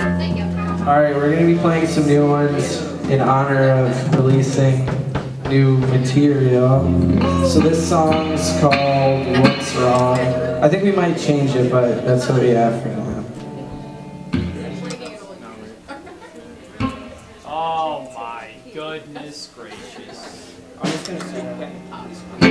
Alright, we're going to be playing some new ones in honor of releasing new material. So this song's called What's Wrong. I think we might change it, but that's what we have for now. Oh my goodness gracious. I'm just going to sing.